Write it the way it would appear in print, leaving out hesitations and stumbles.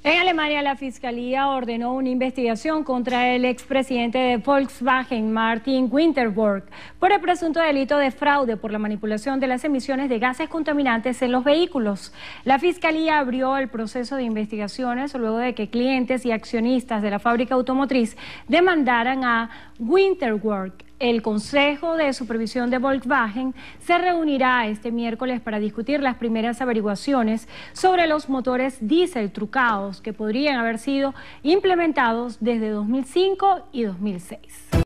En Alemania, la Fiscalía ordenó una investigación contra el expresidente de Volkswagen, Martin Winterbork, por el presunto delito de fraude por la manipulación de las emisiones de gases contaminantes en los vehículos. La Fiscalía abrió el proceso de investigaciones luego de que clientes y accionistas de la fábrica automotriz demandaran a Winterbork. El Consejo de Supervisión de Volkswagen se reunirá este miércoles para discutir las primeras averiguaciones sobre los motores diésel trucados que podrían haber sido implementados desde 2005 y 2006.